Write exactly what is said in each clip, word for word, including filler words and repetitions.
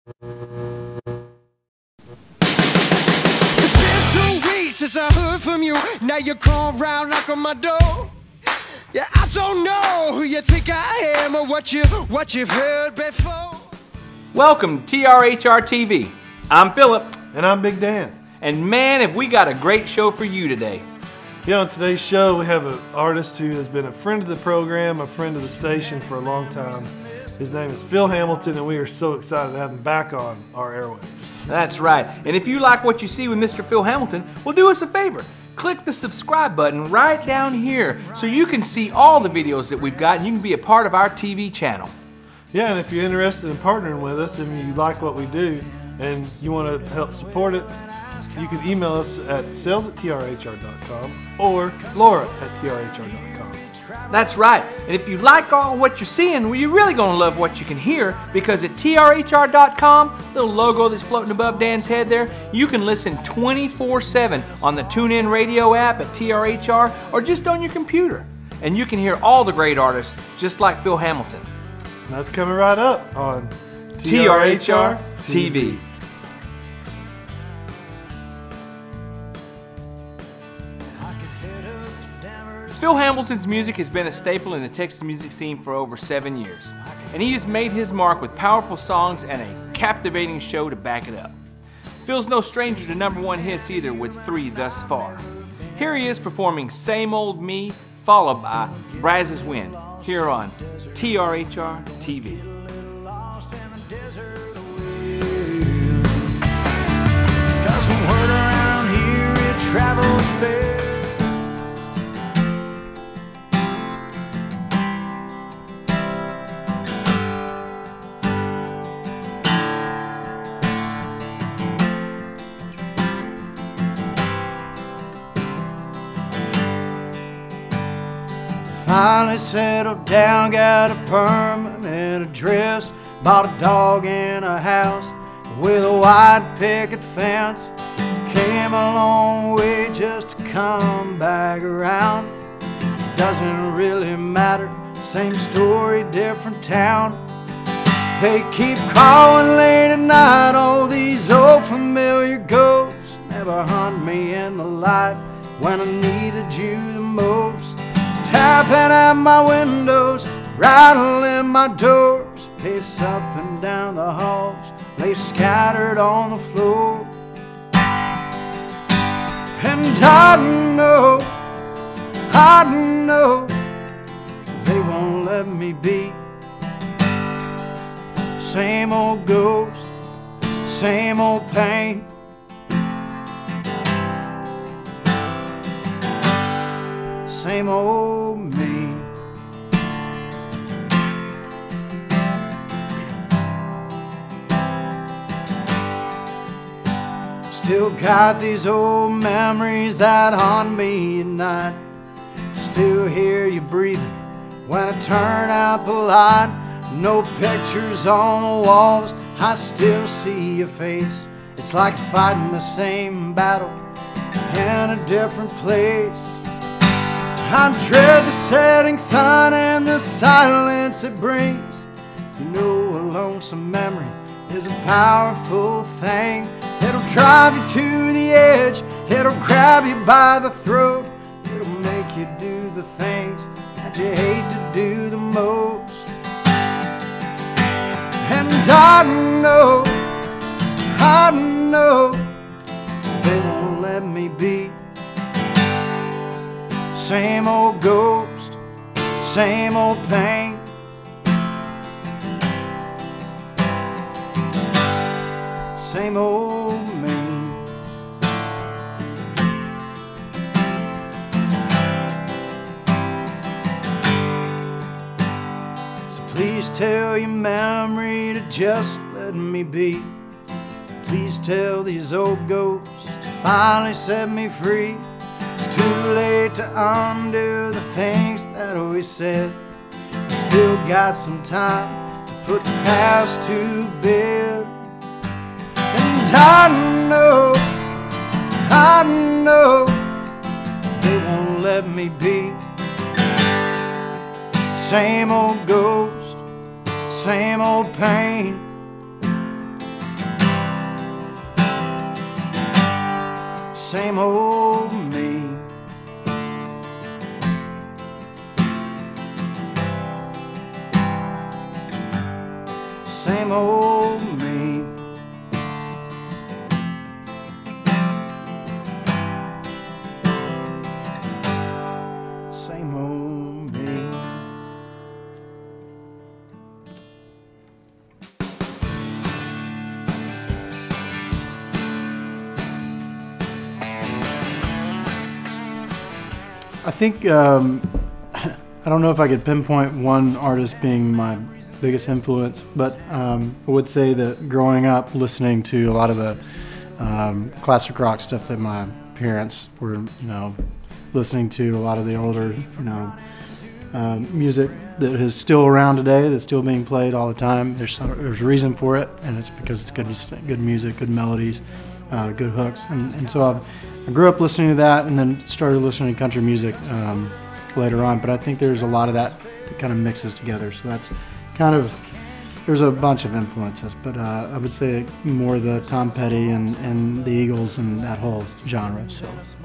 It's been two weeks since I heard from you. Now you come round, knock on my door. Yeah, I don't know who you think I am or what you what you've heard before. Welcome to T R H R T V. I'm Philip. And I'm Big Dan. And man, have we got a great show for you today. Yeah, on today's show we have an artist who has been a friend of the program, a friend of the station for a long time. His name is Phil Hamilton, and we are so excited to have him back on our airwaves. That's right. And if you like what you see with Mister Phil Hamilton, well, do us a favor. Click the subscribe button right down here so you can see all the videos that we've got and you can be a part of our T V channel. Yeah, and if you're interested in partnering with us and you like what we do and you want to help support it, you can email us at sales at T R H R dot com or Laura at T R H R dot com. That's right. And if you like all what you're seeing, well, you're really going to love what you can hear, because at T R H R dot com, the little logo that's floating above Dan's head there, you can listen twenty-four seven on the TuneIn Radio app at T R H R or just on your computer. And you can hear all the great artists just like Phil Hamilton. And that's coming right up on T R H R T V. Phil Hamilton's music has been a staple in the Texas music scene for over seven years, and he has made his mark with powerful songs and a captivating show to back it up. Phil's no stranger to number one hits either, with three thus far. Here he is performing Same Old Me, followed by Brazos Wind, here on T R H R T V. Cause the word around here, it travels fast. Finally settled down, got a permanent address, bought a dog in a house with a wide picket fence. Came a long way just to come back around. Doesn't really matter, same story, different town. They keep calling late at night, all these old familiar ghosts never hunt me in the light when I needed you the most. Tapping at my windows, rattling my doors, pace up and down the halls, lay scattered on the floor. And I know, I know, they won't let me be. Same old ghost, same old pain. Same old me. Still got these old memories that haunt me at night. Still hear you breathing when I turn out the light. No pictures on the walls, I still see your face. It's like fighting the same battle in a different place. I dread the setting sun and the silence it brings. You know, a lonesome memory is a powerful thing. It'll drive you to the edge, it'll grab you by the throat. It'll make you do the things that you hate to do the most. And I know, I know, they won't let me be. Same old ghost, same old pain. Same old me. So please tell your memory to just let me be. Please tell these old ghosts to finally set me free. It's too late to undo the things that we said. Still got some time to put the past to bed. And I know, I know, they won't let me be. Same old ghost, same old pain. same old me. Same old me. Same old me. I think, um, I don't know if I could pinpoint one artist being my biggest influence, but um, I would say that growing up listening to a lot of the um, classic rock stuff that my parents were, you know, listening to, a lot of the older, you know, um, music that is still around today, that's still being played all the time. There's some, there's a reason for it, and it's because it's good, good music, good melodies, uh, good hooks, and, and so I've, I grew up listening to that, and then started listening to country music um, later on. But I think there's a lot of that that kind of mixes together. So that's kind of, there's a bunch of influences, but uh, I would say more the Tom Petty and, and the Eagles and that whole genre. So.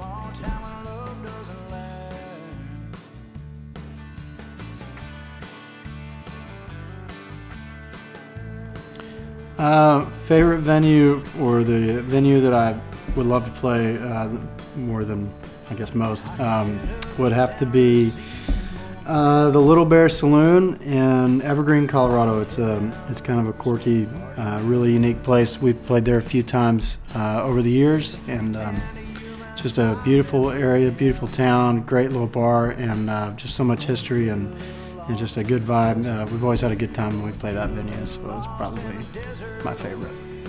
Uh, favorite venue, or the venue that I would love to play uh, more than I guess most, um, would have to be uh, the Little Bear Saloon in Evergreen, Colorado. It's a, it's kind of a quirky, uh, really unique place. We've played there a few times uh, over the years, and um, just a beautiful area, beautiful town, great little bar, and uh, just so much history and, and just a good vibe. Uh, we've always had a good time when we play that venue, so it's probably my favorite.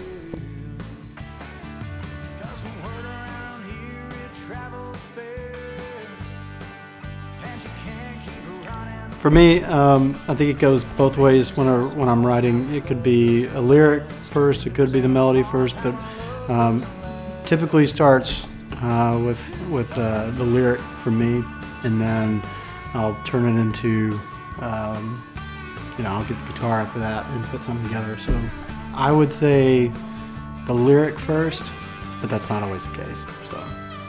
For me, um, I think it goes both ways when, I, when I'm writing. It could be a lyric first, it could be the melody first, but um, typically starts uh, with, with uh, the lyric for me, and then I'll turn it into, um, you know, I'll get the guitar after that and put something together. So I would say the lyric first, but that's not always the case. So.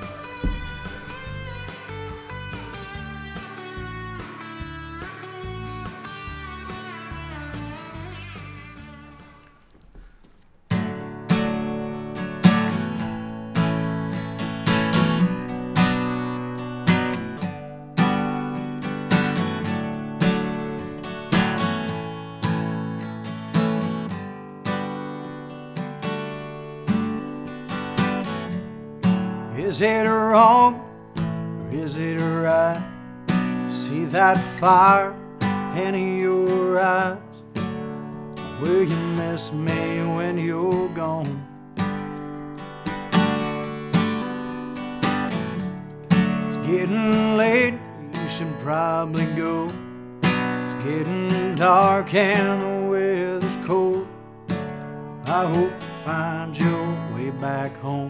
Is it wrong, or is it right? See that fire in your eyes. Will you miss me when you're gone? It's getting late, you should probably go. It's getting dark and the weather's cold. I hope you find your way back home.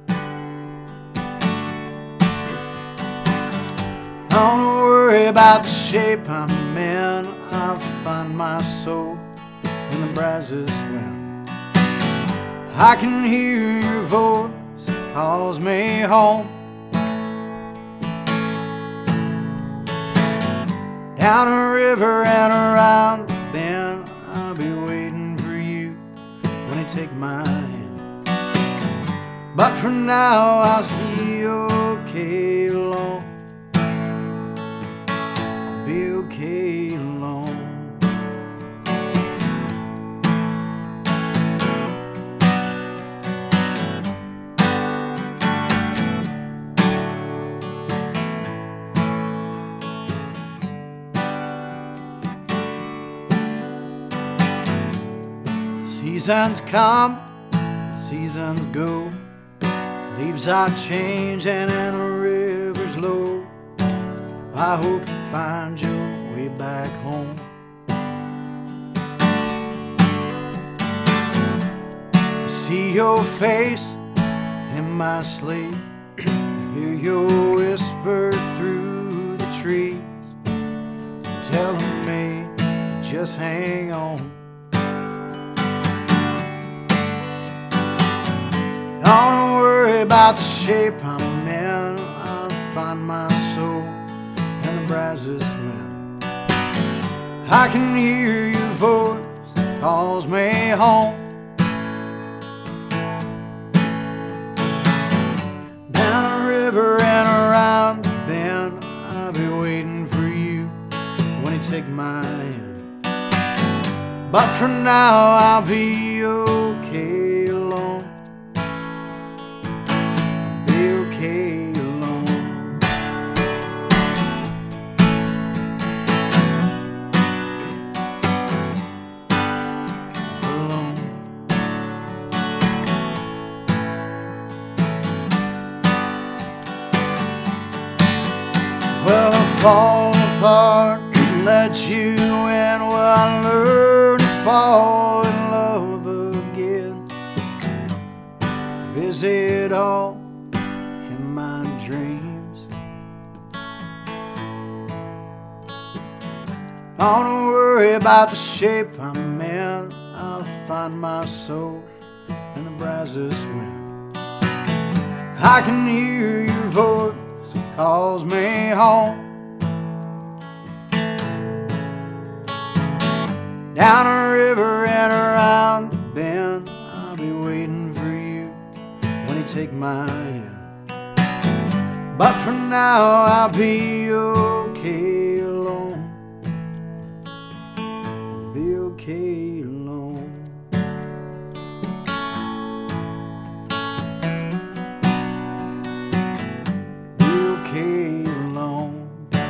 Don't worry about the shape I'm in. I'll find my soul in the brasses wind. I can hear your voice, it calls me home. Down a river and around the bend, I'll be waiting for you when you take my hand. But for now, I'll be okay alone. Be okay alone. Seasons come, seasons go. Leaves are changing and the river's low. I hope you find your way back home. I see your face in my sleep. Hear your whisper through the trees, telling me just hang on. Don't worry worry about the shape I'm in. I'll find my soul in the brasses wind. I can hear your voice that calls me home. Down a river and around the bend, I'll be waiting for you when you take my hand. But for now I'll be okay alone. I'll be okay alone. Alone. Well, I'll fall apart and let you in. Well, I learn to fall in love again. Is it all in my dreams? I don't worry about the shape I'm in. I'll find my soul in the brasses wind. I can hear your voice that calls me home. Down a river and around the bend, I'll be waiting for you when you take my hand. But for now I'll be okay alone. I'll be okay alone. Be okay alone.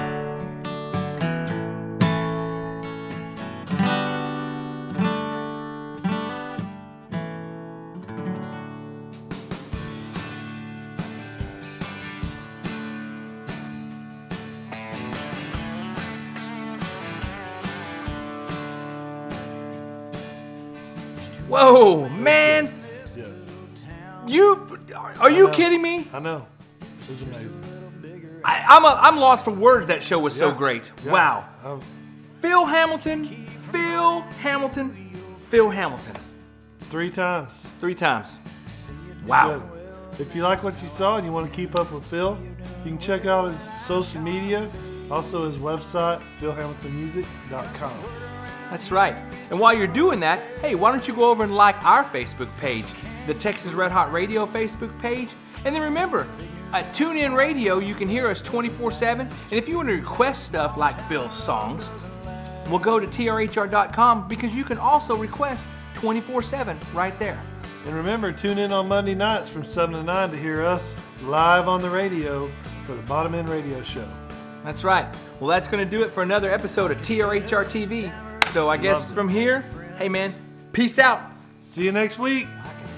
Whoa, man! Yes. You are you I know. kidding me? I know. It was amazing. I, I'm a, I'm lost for words. That show was so Yeah. great. Yeah. Wow. Um, Phil Hamilton, Phil Hamilton, Phil Hamilton. three times. Three times. Wow. Good. If you like what you saw and you want to keep up with Phil, you can check out his social media, also his website, phil hamilton music dot com. That's right. And while you're doing that, hey, why don't you go over and like our Facebook page, the Texas Red Hot Radio Facebook page. And then remember, at TuneIn Radio, you can hear us twenty-four seven. And if you want to request stuff like Phil's songs, we'll go to T R H R dot com because you can also request twenty-four seven right there. And remember, tune in on Monday nights from seven to nine to hear us live on the radio for the Bottom End Radio Show. That's right. Well, that's going to do it for another episode of T R H R T V. So I guess Love it. from here, hey man, peace out. See you next week.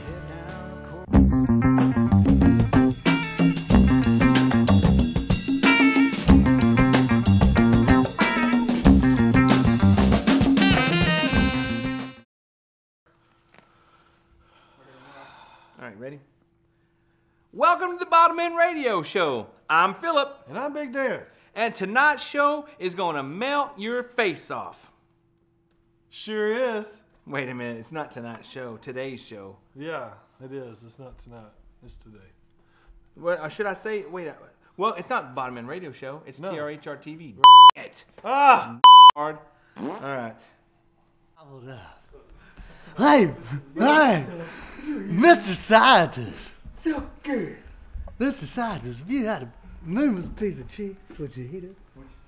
All right, ready? Welcome to the Bottom End Radio Show. I'm Philip, And I'm Big Derek. and tonight's show is going to melt your face off. Sure is. Wait a minute, it's not tonight's show, today's show. Yeah, it is. It's not tonight. It's today. What, or should I say, wait, uh, well, it's not Bottom End Radio Show, it's No. T R H R T V. It. Ah! Hard. All right. Hey, hey, Mister Scientist. So good. Mister Scientist, if you had a moon was a piece of cheese, would you eat it?